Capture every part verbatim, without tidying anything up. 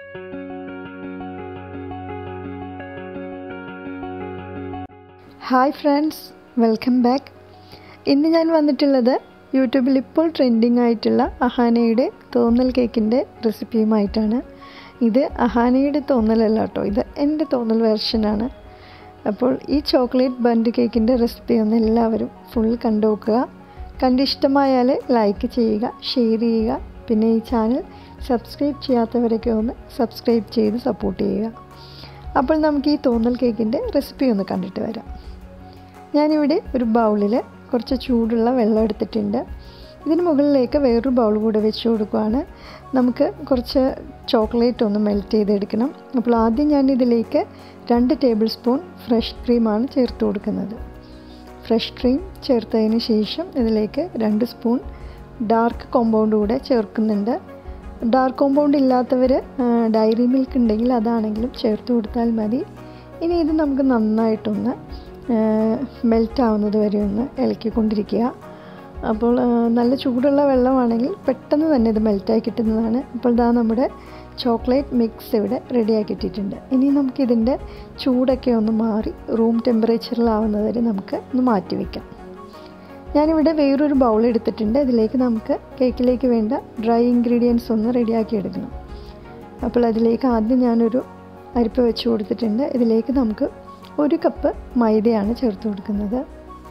Hi friends, welcome back. ഇന്ന് ഞാൻ വന്നിട്ടുള്ളത് യൂട്യൂബിൽ ഇപ്പോൾ ട്രെൻഡിങ് ആയിട്ടുള്ള അഹാനയുടെ തോന്നൽ കേക്കിൻ്റെ റെസിപ്പിയുമായിട്ടാണ്. ഇത് അഹാനയുടെ തോന്നലല്ല കേട്ടോ, ഇത് എൻ്റെ തോന്നൽ വെർഷനാണ്. അപ്പോൾ ഈ ചോക്ലേറ്റ് ബണ്ട് കേക്കിൻ്റെ റെസിപ്പി ഒന്ന് എല്ലാവരും ഫുൾ കണ്ടു നോക്കുക. കണ്ടിഷ്ടമായാൽ ലൈക്ക് ചെയ്യുക, ഷെയർ ചെയ്യുക. പിന്നെ ഈ ചാനൽ സബ്സ്ക്രൈബ് ചെയ്യാത്തവരൊക്കെ ഒന്ന് സബ്സ്ക്രൈബ് ചെയ്ത് സപ്പോർട്ട് ചെയ്യുക. അപ്പോൾ നമുക്ക് ഈ തോന്നൽ കേക്കിൻ്റെ റെസിപ്പി ഒന്ന് കണ്ടിട്ട് വരാം. ഞാനിവിടെ ഒരു ബൗളിൽ കുറച്ച് ചൂടുള്ള വെള്ളം എടുത്തിട്ടുണ്ട്. ഇതിന് മുകളിലേക്ക് വേറൊരു ബൗൾ കൂടെ വെച്ച് കൊടുക്കുകയാണ്. നമുക്ക് കുറച്ച് ചോക്ലേറ്റ് ഒന്ന് മെൽറ്റ് ചെയ്തെടുക്കണം. അപ്പോൾ ആദ്യം ഞാൻ ഇതിലേക്ക് രണ്ട് ടേബിൾ സ്പൂൺ ഫ്രഷ് ക്രീമാണ് ചേർത്ത് കൊടുക്കുന്നത്. ഫ്രഷ് ക്രീം ചേർത്തതിന് ശേഷം ഇതിലേക്ക് രണ്ട് സ്പൂൺ ഡാർക്ക് കോമ്പൗണ്ട് കൂടെ ചേർക്കുന്നുണ്ട്. ഡാർക്ക് കോമ്പൗണ്ട് ഇല്ലാത്തവർ ഡയറി മിൽക്ക് ഉണ്ടെങ്കിൽ അതാണെങ്കിലും ചേർത്ത് കൊടുത്താൽ മതി. ഇനി ഇത് നമുക്ക് നന്നായിട്ടൊന്ന് മെൽറ്റ് ആവുന്നത് വരെ ഒന്ന് ഇളക്കിക്കൊണ്ടിരിക്കുക. അപ്പോൾ നല്ല ചൂടുള്ള വെള്ളമാണെങ്കിൽ പെട്ടെന്ന് തന്നെ ഇത് മെൽറ്റായി കിട്ടുന്നതാണ്. അപ്പോൾ ഇതാ നമ്മുടെ ചോക്ലേറ്റ് മിക്സ് ഇവിടെ റെഡിയാക്കിയിട്ടിട്ടുണ്ട്. ഇനി നമുക്കിതിൻ്റെ ചൂടൊക്കെ ഒന്ന് മാറി റൂം ടെമ്പറേച്ചറിലാവുന്നത് വരെ നമുക്ക് ഒന്ന് മാറ്റി വയ്ക്കാം. ഞാനിവിടെ വേറൊരു ബൗൾ എടുത്തിട്ടുണ്ട്. ഇതിലേക്ക് നമുക്ക് കേക്കിലേക്ക് വേണ്ട ഡ്രൈ ഇൻഗ്രീഡിയൻസ് ഒന്ന് റെഡിയാക്കി എടുക്കണം. അപ്പോൾ അതിലേക്ക് ആദ്യം ഞാനൊരു അരിപ്പ വെച്ച് കൊടുത്തിട്ടുണ്ട്. ഇതിലേക്ക് നമുക്ക് ഒരു കപ്പ് മൈദയാണ് ചേർത്ത് കൊടുക്കുന്നത്.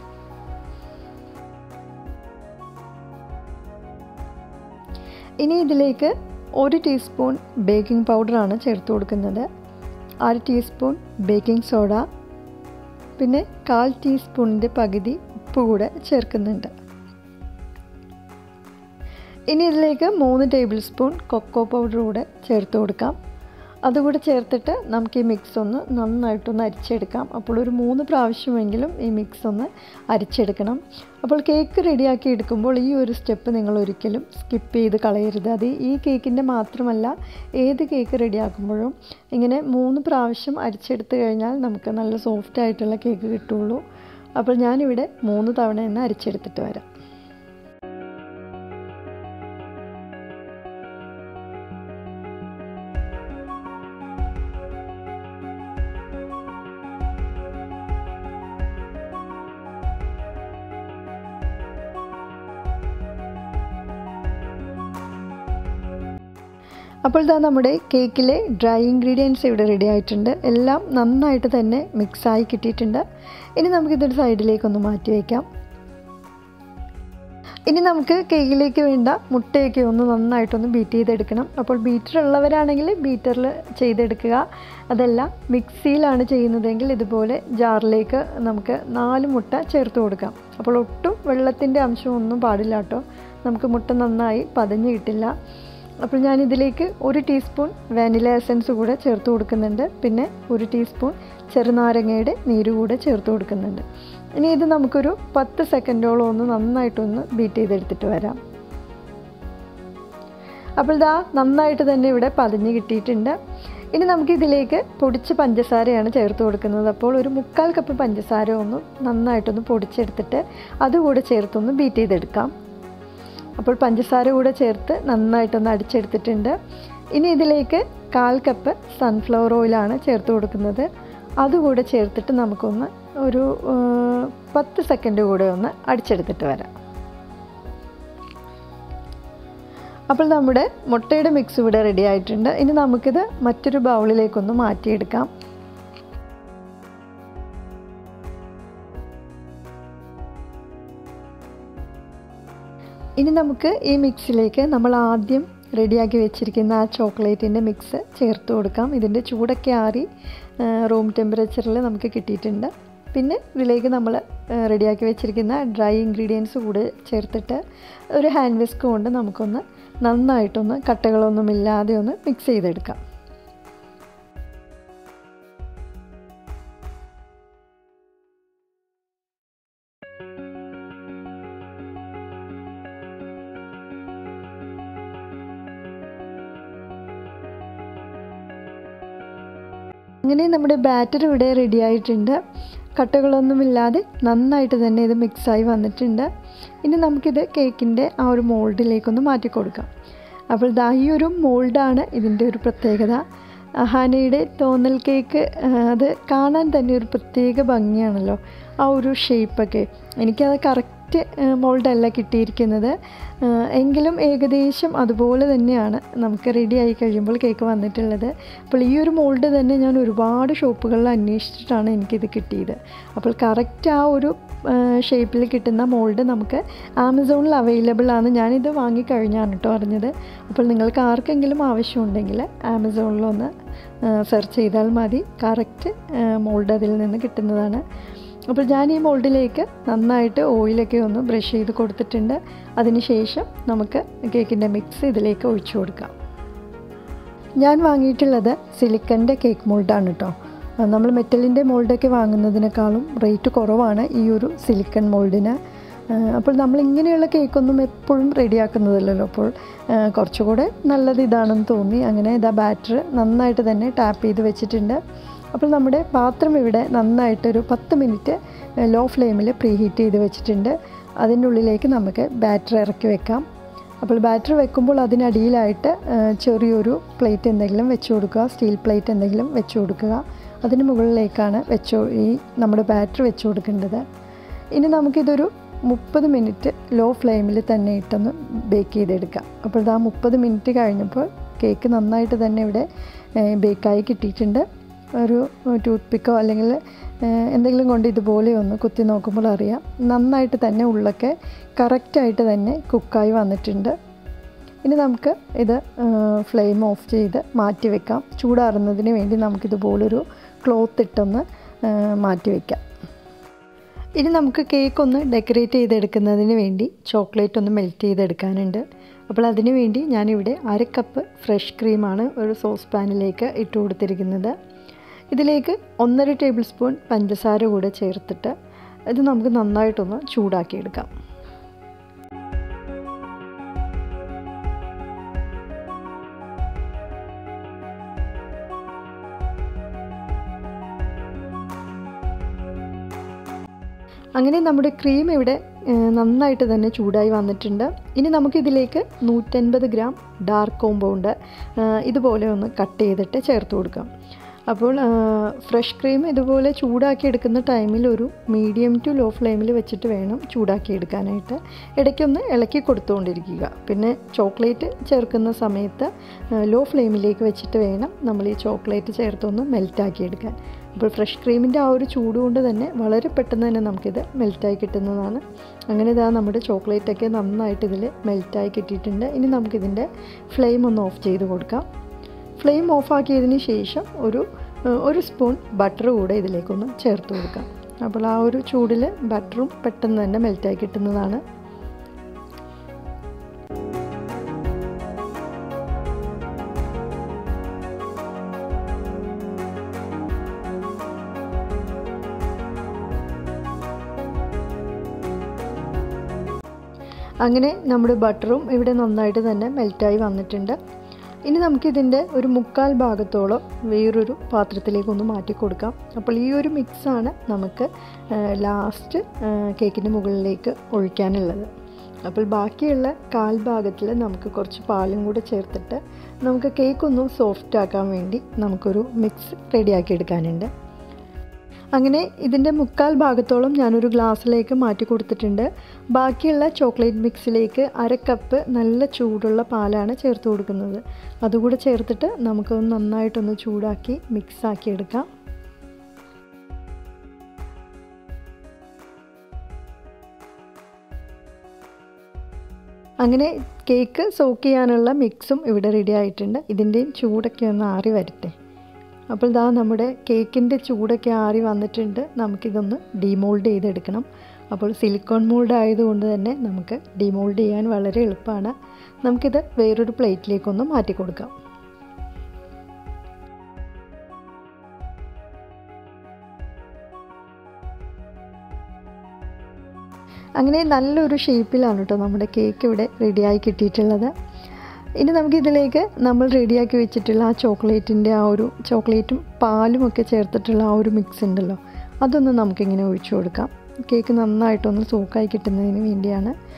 ഇനി ഇതിലേക്ക് ഒരു ടീസ്പൂൺ ബേക്കിംഗ് പൗഡറാണ് ചേർത്ത് കൊടുക്കുന്നത്. അര ടീസ്പൂൺ ബേക്കിംഗ് സോഡ, പിന്നെ കാൽ ടീസ്പൂണിൻ്റെ പകുതി ഉപ്പ് കൂടെ ചേർക്കുന്നുണ്ട്. ഇനി ഇതിലേക്ക് മൂന്ന് ടേബിൾ സ്പൂൺ കൊക്കോ പൗഡർ കൂടെ ചേർത്ത് കൊടുക്കാം. അതുകൂടെ ചേർത്തിട്ട് നമുക്ക് ഈ മിക്സ് ഒന്ന് നന്നായിട്ടൊന്ന് അരിച്ചെടുക്കാം. അപ്പോൾ ഒരു മൂന്ന് പ്രാവശ്യമെങ്കിലും ഈ മിക്സ് ഒന്ന് അരിച്ചെടുക്കണം. അപ്പോൾ കേക്ക് റെഡിയാക്കി എടുക്കുമ്പോൾ ഈ ഒരു സ്റ്റെപ്പ് നിങ്ങൾ ഒരിക്കലും സ്കിപ്പ് ചെയ്ത് കളയരുത്. അത് ഈ കേക്കിൻ്റെ മാത്രമല്ല, ഏത് കേക്ക് റെഡിയാക്കുമ്പോഴും ഇങ്ങനെ മൂന്ന് പ്രാവശ്യം അരിച്ചെടുത്ത് കഴിഞ്ഞാൽ നമുക്ക് നല്ല സോഫ്റ്റ് ആയിട്ടുള്ള കേക്ക് കിട്ടുള്ളൂ. അപ്പോൾ ഞാനിവിടെ മൂന്ന് തവണ തന്നെ അരിച്ചെടുത്തിട്ട് വരാം. അപ്പോൾ ഇതാ നമ്മുടെ കേക്കിലെ ഡ്രൈ ഇൻഗ്രീഡിയൻസ് ഇവിടെ റെഡി ആയിട്ടുണ്ട്. എല്ലാം നന്നായിട്ട് തന്നെ മിക്സായി കിട്ടിയിട്ടുണ്ട്. ഇനി നമുക്കിതൊരു സൈഡിലേക്കൊന്ന് മാറ്റി വയ്ക്കാം. ഇനി നമുക്ക് കേക്കിലേക്ക് വേണ്ട മുട്ടയൊക്കെ ഒന്ന് നന്നായിട്ടൊന്ന് ബീറ്റ് ചെയ്തെടുക്കണം. അപ്പോൾ ബീറ്റർ ഉള്ളവരാണെങ്കിൽ ബീറ്ററിൽ ചെയ്തെടുക്കുക. അതല്ല മിക്സിയിലാണ് ചെയ്യുന്നതെങ്കിൽ ഇതുപോലെ ജാറിലേക്ക് നമുക്ക് നാല് മുട്ട ചേർത്ത് കൊടുക്കാം. അപ്പോൾ ഒട്ടും വെള്ളത്തിൻ്റെ അംശമൊന്നും പാടില്ല കേട്ടോ, നമുക്ക് മുട്ട നന്നായി പതഞ്ഞ് കിട്ടില്ല. അപ്പോൾ ഞാനിതിലേക്ക് ഒരു ടീസ്പൂൺ വാനില എസൻസ് കൂടെ ചേർത്ത് കൊടുക്കുന്നുണ്ട്. പിന്നെ ഒരു ടീസ്പൂൺ ചെറുനാരങ്ങയുടെ നീര് കൂടെ ചേർത്ത് കൊടുക്കുന്നുണ്ട്. ഇനി ഇത് നമുക്കൊരു പത്ത് സെക്കൻഡോളം ഒന്ന് നന്നായിട്ടൊന്ന് ബീറ്റ് ചെയ്തെടുത്തിട്ട് വരാം. അപ്പോൾ ഇതാ നന്നായിട്ട് തന്നെ ഇവിടെ പതഞ്ഞ് കിട്ടിയിട്ടുണ്ട്. ഇനി നമുക്കിതിലേക്ക് പൊടിച്ച പഞ്ചസാരയാണ് ചേർത്ത് കൊടുക്കുന്നത്. അപ്പോൾ ഒരു മുക്കാൽ കപ്പ് പഞ്ചസാര ഒന്ന് നന്നായിട്ടൊന്ന് പൊടിച്ചെടുത്തിട്ട് അതുകൂടെ ചേർത്തൊന്ന് ബീറ്റ് ചെയ്തെടുക്കാം. അപ്പോൾ പഞ്ചസാര കൂടെ ചേർത്ത് നന്നായിട്ടൊന്ന് അടിച്ചെടുത്തിട്ടുണ്ട്. ഇനി ഇതിലേക്ക് കാൽ കപ്പ് സൺഫ്ലവർ ഓയിലാണ് ചേർത്ത് കൊടുക്കുന്നത്. അതുകൂടെ ചേർത്തിട്ട് നമുക്കൊന്ന് ഒരു പത്ത് സെക്കൻഡ് കൂടെ ഒന്ന് അടിച്ചെടുത്തിട്ട് വരാം. അപ്പോൾ നമ്മുടെ മുട്ടയുടെ മിക്സ് ഇവിടെ റെഡി ആയിട്ടുണ്ട്. ഇനി നമുക്കിത് മറ്റൊരു ബൗളിലേക്കൊന്ന് മാറ്റിയെടുക്കാം. ഇനി നമുക്ക് ഈ മിക്സിലേക്ക് നമ്മൾ ആദ്യം റെഡിയാക്കി വെച്ചിരിക്കുന്ന ആ ചോക്ലേറ്റിൻ്റെ മിക്സ് ചേർത്ത് കൊടുക്കാം. ഇതിൻ്റെ ചൂടൊക്കെ ആറി റൂം ടെമ്പറേച്ചറിൽ നമുക്ക് കിട്ടിയിട്ടുണ്ട്. പിന്നെ ഇതിലേക്ക് നമ്മൾ റെഡിയാക്കി വെച്ചിരിക്കുന്ന ഡ്രൈ ഇൻഗ്രീഡിയൻസ് കൂടെ ചേർത്തിട്ട് ഒരു ഹാൻഡ് വിസ്ക് കൊണ്ട് നമുക്കൊന്ന് നന്നായിട്ടൊന്ന് കട്ടകളൊന്നുമില്ലാതെ ഒന്ന് മിക്സ് ചെയ്തെടുക്കാം. അങ്ങനെ നമ്മുടെ ബാറ്റർ ഇവിടെ റെഡി ആയിട്ടുണ്ട്. കട്ടകളൊന്നുമില്ലാതെ നന്നായിട്ട് തന്നെ ഇത് മിക്സായി വന്നിട്ടുണ്ട്. ഇനി നമുക്കിത് കേക്കിൻ്റെ ആ ഒരു മോൾഡിലേക്കൊന്ന് മാറ്റി കൊടുക്കാം. അപ്പോൾ ദാ ഈ ഒരു മോൾഡാണ് ഇതിൻ്റെ ഒരു പ്രത്യേകത. അഹാനയുടെ തോന്നൽ കേക്ക് അത് കാണാൻ തന്നെ ഒരു പ്രത്യേക ഭംഗിയാണല്ലോ, ആ ഒരു ഷേപ്പൊക്കെ. എനിക്കത് കറക്റ്റ് മോൾഡല്ല കിട്ടിയിരിക്കുന്നത്, എങ്കിലും ഏകദേശം അതുപോലെ തന്നെയാണ് നമുക്ക് റെഡി ആയി കഴിയുമ്പോൾ കേക്ക് വന്നിട്ടുള്ളത്. അപ്പോൾ ഈ ഒരു മോൾഡ് തന്നെ ഞാൻ ഒരുപാട് ഷോപ്പുകളിൽ അന്വേഷിച്ചിട്ടാണ് എനിക്കിത് കിട്ടിയത്. അപ്പോൾ കറക്റ്റ് ആ ഒരു ഷേപ്പിൽ കിട്ടുന്ന മോൾഡ് നമുക്ക് ആമസോണിൽ അവൈലബിൾ ആണ്. ഞാനിത് വാങ്ങിക്കഴിഞ്ഞാണ് കേട്ടോ അറിഞ്ഞത്. അപ്പോൾ നിങ്ങൾക്ക് ആർക്കെങ്കിലും ആവശ്യമുണ്ടെങ്കിൽ ആമസോണിലൊന്ന് സെർച്ച് ചെയ്താൽ മതി, കറക്റ്റ് മോൾഡ് അതിൽ നിന്ന് കിട്ടുന്നതാണ്. അപ്പോൾ ഞാൻ ഈ മോൾഡിലേക്ക് നന്നായിട്ട് ഓയിലൊക്കെ ഒന്ന് ബ്രഷ് ചെയ്ത് കൊടുത്തിട്ടുണ്ട്. അതിനുശേഷം നമുക്ക് കേക്കിൻ്റെ മിക്സ് ഇതിലേക്ക് ഒഴിച്ചു കൊടുക്കാം. ഞാൻ വാങ്ങിയിട്ടുള്ളത് സിലിക്കൻ്റെ കേക്ക് മോൾഡാണ് കേട്ടോ. നമ്മൾ മെറ്റലിൻ്റെ മോൾഡൊക്കെ വാങ്ങുന്നതിനേക്കാളും റേറ്റ് കുറവാണ് ഈ ഒരു സിലിക്കൺ മോൾഡിന്. അപ്പോൾ നമ്മൾ ഇങ്ങനെയുള്ള കേക്കൊന്നും എപ്പോഴും റെഡിയാക്കുന്നതല്ലല്ലോ, അപ്പോൾ കുറച്ചുകൂടെ നല്ലത് ഇതാണെന്ന് തോന്നി. അങ്ങനെ ഇതാ ബാറ്റർ നന്നായിട്ട് തന്നെ ടാപ്പ് ചെയ്ത് വെച്ചിട്ടുണ്ട്. അപ്പോൾ നമ്മുടെ പാത്രം ഇവിടെ നന്നായിട്ടൊരു പത്ത് മിനിറ്റ് ലോ ഫ്ലെയിമിൽ പ്രീ ഹീറ്റ് ചെയ്ത് വെച്ചിട്ടുണ്ട്. അതിൻ്റെ ഉള്ളിലേക്ക് നമുക്ക് ബാറ്റർ ഇറക്കി വെക്കാം. അപ്പോൾ ബാറ്റർ വെക്കുമ്പോൾ അതിനടിയിലായിട്ട് ചെറിയൊരു പ്ലേറ്റ് എന്തെങ്കിലും വെച്ച് കൊടുക്കുക, സ്റ്റീൽ പ്ലേറ്റ് എന്തെങ്കിലും വെച്ച് കൊടുക്കുക. അതിന് മുകളിലേക്കാണ് വെച്ചോ ഈ നമ്മുടെ ബാറ്റർ വെച്ച് കൊടുക്കേണ്ടത്. ഇനി നമുക്കിതൊരു മുപ്പത് മിനിറ്റ് ലോ ഫ്ലെയിമിൽ തന്നെ ഇട്ടൊന്ന് ബേക്ക് ചെയ്തെടുക്കാം. അപ്പോൾ ഇതാ മുപ്പത് മിനിറ്റ് കഴിഞ്ഞപ്പോൾ കേക്ക് നന്നായിട്ട് തന്നെ ഇവിടെ ബേക്കായി കിട്ടിയിട്ടുണ്ട്. ഒരു ടൂത്ത് പിക്കോ അല്ലെങ്കിൽ എന്തെങ്കിലും കൊണ്ട് ഇതുപോലെ ഒന്ന് കുത്തി നോക്കുമ്പോൾ അറിയാം നന്നായിട്ട് തന്നെ ഉള്ളൊക്കെ കറക്റ്റായിട്ട് തന്നെ കുക്കായി വന്നിട്ടുണ്ട്. ഇനി നമുക്ക് ഇത് ഫ്ലെയിം ഓഫ് ചെയ്ത് മാറ്റി വെക്കാം. ചൂടാറുന്നതിന് വേണ്ടി നമുക്കിതുപോലൊരു ക്ലോത്ത് ഇട്ടൊന്ന് മാറ്റി വയ്ക്കാം. ഇനി നമുക്ക് കേക്ക് ഒന്ന് ഡെക്കറേറ്റ് ചെയ്തെടുക്കുന്നതിന് വേണ്ടി ചോക്ലേറ്റ് ഒന്ന് മെൽറ്റ് ചെയ്തെടുക്കാനുണ്ട്. അപ്പോൾ അതിന് വേണ്ടി ഞാനിവിടെ അര കപ്പ് ഫ്രഷ് ക്രീമാണ് ഒരു സോസ് പാനിലേക്ക് ഇട്ട് കൊടുത്തിരിക്കുന്നത്. ഇതിലേക്ക് ഒന്നര ടേബിൾ സ്പൂൺ പഞ്ചസാര കൂടെ ചേർത്തിട്ട് ഇത് നമുക്ക് നന്നായിട്ടൊന്ന് ചൂടാക്കിയെടുക്കാം. അങ്ങനെ നമ്മുടെ ക്രീം ഇവിടെ നന്നായിട്ട് തന്നെ ചൂടായി വന്നിട്ടുണ്ട്. ഇനി നമുക്കിതിലേക്ക് നൂറ്റൻപത് ഗ്രാം ഡാർക്ക് കോമ്പൗണ്ട് ഇതുപോലെ ഒന്ന് കട്ട് ചെയ്തിട്ട് ചേർത്ത് കൊടുക്കാം. അപ്പോൾ ഫ്രഷ് ക്രീം ഇതുപോലെ ചൂടാക്കി എടുക്കുന്ന ടൈമിൽ ഒരു മീഡിയം ടു ലോ ഫ്ലെയിമിൽ വെച്ചിട്ട് വേണം ചൂടാക്കി എടുക്കാനായിട്ട്. ഇടയ്ക്കൊന്ന് ഇളക്കി കൊടുത്തുകൊണ്ടിരിക്കുക. പിന്നെ ചോക്ലേറ്റ് ചേർക്കുന്ന സമയത്ത് ലോ ഫ്ലെയിമിലേക്ക് വെച്ചിട്ട് വേണം നമ്മൾ ഈ ചോക്ലേറ്റ് ചേർത്തൊന്ന് മെൽറ്റാക്കി എടുക്കാൻ. അപ്പോൾ ഫ്രഷ് ക്രീമിൻ്റെ ആ ഒരു ചൂട് കൊണ്ട് തന്നെ വളരെ പെട്ടെന്ന് തന്നെ നമുക്കിത് മെൽറ്റായി കിട്ടുന്നതാണ്. അങ്ങനെ ഇതാ നമ്മുടെ ചോക്ലേറ്റൊക്കെ നന്നായിട്ട് ഇതിൽ മെൽറ്റായി കിട്ടിയിട്ടുണ്ട്. ഇനി നമുക്കിതിൻ്റെ ഫ്ലെയിം ഒന്ന് ഓഫ് ചെയ്ത് കൊടുക്കാം. ഫ്ലെയിം ഓഫാക്കിയതിന് ശേഷം ഒരു ഒരു സ്പൂൺ ബട്ടർ കൂടെ ഇതിലേക്കൊന്ന് ചേർത്ത് കൊടുക്കാം. അപ്പോൾ ആ ഒരു ചൂടിൽ ബട്ടറും പെട്ടെന്ന് തന്നെ മെൽറ്റായി കിട്ടുന്നതാണ്. അങ്ങനെ നമ്മുടെ ബട്ടറും ഇവിടെ നന്നായിട്ട് തന്നെ മെൽറ്റായി വന്നിട്ടുണ്ട്. ഇനി നമുക്കിതിൻ്റെ ഒരു മുക്കാൽ ഭാഗത്തോളം വേറൊരു പാത്രത്തിലേക്കൊന്ന് മാറ്റി കൊടുക്കാം. അപ്പോൾ ഈ ഒരു മിക്സാണ് നമുക്ക് ലാസ്റ്റ് കേക്കിൻ്റെ മുകളിലേക്ക് ഒഴിക്കാനുള്ളത്. അപ്പോൾ ബാക്കിയുള്ള കാൽ ഭാഗത്തിൽ നമുക്ക് കുറച്ച് പാലും കൂടെ ചേർത്തിട്ട് നമുക്ക് കേക്കൊന്ന് സോഫ്റ്റ് ആക്കാൻ വേണ്ടി നമുക്കൊരു മിക്സ് റെഡിയാക്കി എടുക്കാനുണ്ട്. അങ്ങനെ ഇതിൻ്റെ മുക്കാൽ ഭാഗത്തോളം ഞാനൊരു ഗ്ലാസ്സിലേക്ക് മാറ്റി കൊടുത്തിട്ടുണ്ട്. ബാക്കിയുള്ള ചോക്ലേറ്റ് മിക്സിലേക്ക് അര കപ്പ് നല്ല ചൂടുള്ള പാലാണ് ചേർത്ത് കൊടുക്കുന്നത്. അതുകൂടെ ചേർത്തിട്ട് നമുക്കൊന്ന് നന്നായിട്ടൊന്ന് ചൂടാക്കി മിക്സാക്കി എടുക്കാം. അങ്ങനെ കേക്ക് സോക്ക് ചെയ്യാനുള്ള മിക്സും ഇവിടെ റെഡി ആയിട്ടുണ്ട്. ഇതിൻ്റെയും ചൂടൊക്കെ ഒന്ന് ആറി വരട്ടെ. അപ്പോൾ ഇതാ നമ്മുടെ കേക്കിൻ്റെ ചൂടൊക്കെ ആറി വന്നിട്ടുണ്ട്. നമുക്കിതൊന്ന് ഡീമോൾഡ് ചെയ്തെടുക്കണം. അപ്പോൾ സിലിക്കോൺ മോൾഡ് ആയതുകൊണ്ട് തന്നെ നമുക്ക് ഡീമോൾഡ് ചെയ്യാൻ വളരെ എളുപ്പമാണ്. നമുക്കിത് വേറൊരു പ്ലേറ്റിലേക്കൊന്ന് മാറ്റി കൊടുക്കാം. അങ്ങനെ നല്ലൊരു ഷേപ്പിലാണ് കേട്ടോ നമ്മുടെ കേക്ക് ഇവിടെ റെഡിയായി കിട്ടിയിട്ടുള്ളത്. ഇനി നമുക്കിതിലേക്ക് നമ്മൾ റെഡിയാക്കി വെച്ചിട്ടുള്ള ആ ചോക്ലേറ്റിൻ്റെ ആ ഒരു ചോക്ലേറ്റും പാലും ഒക്കെ ചേർത്തിട്ടുള്ള ആ ഒരു മിക്സ് ഉണ്ടല്ലോ, അതൊന്ന് നമുക്കിങ്ങനെ ഒഴിച്ചു കൊടുക്കാം. കേക്ക് നന്നായിട്ടൊന്ന് സോക്കായി കിട്ടുന്നതിന് വേണ്ടിയാണ്.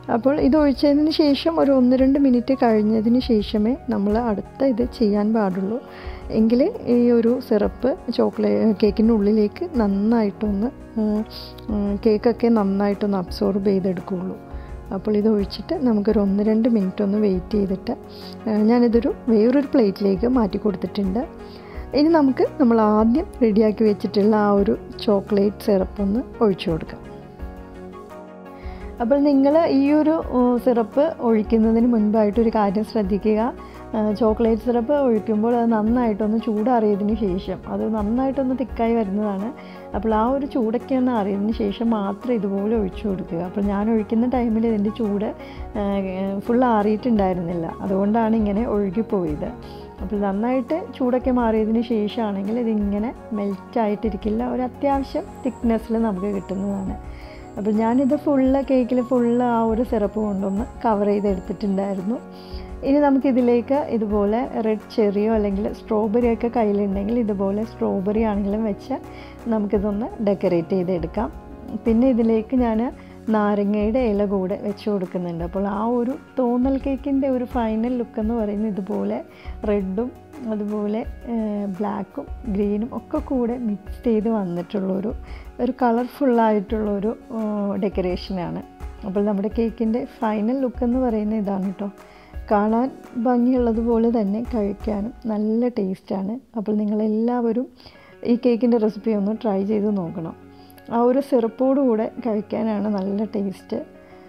അപ്പോൾ ഇത് ഒഴിച്ചതിന് ശേഷം ഒരു ഒന്ന് രണ്ട് മിനിറ്റ് കഴിഞ്ഞതിന് ശേഷമേ നമ്മൾ അടുത്ത ഇത് ചെയ്യാൻ പാടുള്ളൂ. എങ്കിൽ ഈ ഒരു സിറപ്പ് ചോക്ലേറ്റ് കേക്കിൻ്റെ ഉള്ളിലേക്ക് നന്നായിട്ടൊന്ന് കേക്കൊക്കെ നന്നായിട്ടൊന്ന് അബ്സോർബ് ചെയ്തെടുക്കുകയുള്ളൂ. അപ്പോൾ ഇത് ഒഴിച്ചിട്ട് നമുക്കൊരു ഒന്ന് രണ്ട് മിനിറ്റ് ഒന്ന് വെയിറ്റ് ചെയ്തിട്ട് ഞാനിതൊരു വേറൊരു പ്ലേറ്റിലേക്ക് മാറ്റി കൊടുത്തിട്ടുണ്ട്. ഇനി നമുക്ക് നമ്മൾ ആദ്യം റെഡിയാക്കി വെച്ചിട്ടുള്ള ആ ഒരു ചോക്ലേറ്റ് സിറപ്പ് ഒന്ന് ഒഴിച്ചു കൊടുക്കാം. അപ്പോൾ നിങ്ങൾ ഈ ഒരു സിറപ്പ് ഒഴിക്കുന്നതിന് മുൻപായിട്ടൊരു കാര്യം ശ്രദ്ധിക്കുക. ചോക്ലേറ്റ് സിറപ്പ് ഒഴിക്കുമ്പോൾ അത് നന്നായിട്ടൊന്ന് ചൂടാറിയതിന് ശേഷം, അത് നന്നായിട്ടൊന്ന് തിക്കായി വരുന്നതാണ്. അപ്പോൾ ആ ഒരു ചൂടൊക്കെ ഒന്ന് അറിയതിന് ശേഷം മാത്രം ഇതുപോലെ ഒഴിച്ചു കൊടുക്കുക. അപ്പോൾ ഞാൻ ഒഴിക്കുന്ന ടൈമിൽ ഇതിൻ്റെ ചൂട് ഫുൾ ആറിയിട്ടുണ്ടായിരുന്നില്ല, അതുകൊണ്ടാണ് ഇങ്ങനെ ഒഴുകിപ്പോയത്. അപ്പോൾ നന്നായിട്ട് ചൂടൊക്കെ മാറിയതിന് ശേഷമാണെങ്കിൽ ഇതിങ്ങനെ മെൽറ്റായിട്ടിരിക്കില്ല, ഒരു അത്യാവശ്യം തിക്നെസ്സിൽ നമുക്ക് കിട്ടുന്നതാണ്. അപ്പോൾ ഞാനിത് ഫുള്ള് കേക്കിൽ ഫുള്ള് ആ ഒരു സിറപ്പ് കൊണ്ടൊന്ന് കവർ ചെയ്തെടുത്തിട്ടുണ്ടായിരുന്നു. ഇനി നമുക്കിതിലേക്ക് ഇതുപോലെ റെഡ് ചെറിയോ അല്ലെങ്കിൽ സ്ട്രോബെറി ഒക്കെ കയ്യിലുണ്ടെങ്കിൽ ഇതുപോലെ സ്ട്രോബെറി ആണെങ്കിലും വെച്ച് നമുക്കിതൊന്ന് ഡെക്കറേറ്റ് ചെയ്തെടുക്കാം. പിന്നെ ഇതിലേക്ക് ഞാൻ നാരങ്ങയുടെ ഇല കൂടെ വെച്ച് കൊടുക്കുന്നുണ്ട്. അപ്പോൾ ആ ഒരു തോന്നൽ കേക്കിൻ്റെ ഒരു ഫൈനൽ ലുക്ക് എന്ന് പറയുന്നത് ഇതുപോലെ റെഡും അതുപോലെ ബ്ലാക്കും ഗ്രീനും ഒക്കെ കൂടെ മിക്സ് ചെയ്ത് വന്നിട്ടുള്ളൊരു ഒരു കളർഫുള്ളായിട്ടുള്ളൊരു ഡെക്കറേഷനാണ്. അപ്പോൾ നമ്മുടെ കേക്കിൻ്റെ ഫൈനൽ ലുക്ക് എന്ന് പറയുന്നത് ഇതാണ് കേട്ടോ. കാണാൻ ഭംഗിയുള്ളതുപോലെ തന്നെ കഴിക്കാനും നല്ല ടേസ്റ്റാണ്. അപ്പോൾ നിങ്ങളെല്ലാവരും ഈ കേക്കിൻ്റെ റെസിപ്പി ഒന്ന് ട്രൈ ചെയ്ത് നോക്കണം. ആ ഒരു സിറപ്പോട് കൂടെ കഴിക്കാനാണ് നല്ല ടേസ്റ്റ്.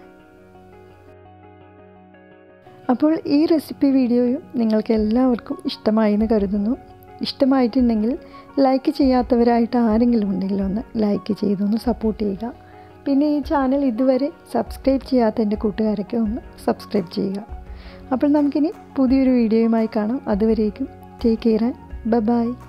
അപ്പോൾ ഈ റെസിപ്പി വീഡിയോയും നിങ്ങൾക്ക് എല്ലാവർക്കും ഇഷ്ടമായി എന്ന് കരുതുന്നു. ഇഷ്ടമായിട്ടുണ്ടെങ്കിൽ ലൈക്ക് ചെയ്യാത്തവരായിട്ട് ആരെങ്കിലും ഉണ്ടെങ്കിൽ ഒന്ന് ലൈക്ക് ചെയ്തൊന്ന് സപ്പോർട്ട് ചെയ്യുക. പിന്നെ ഈ ചാനൽ ഇതുവരെ സബ്സ്ക്രൈബ് ചെയ്യാത്ത എൻ്റെ കൂട്ടുകാരൊക്കെ ഒന്ന് സബ്സ്ക്രൈബ് ചെയ്യുക. അപ്പോൾ നമുക്കിനി പുതിയൊരു വീഡിയോയുമായി കാണാം. അതുവരേക്കും take care and bye by.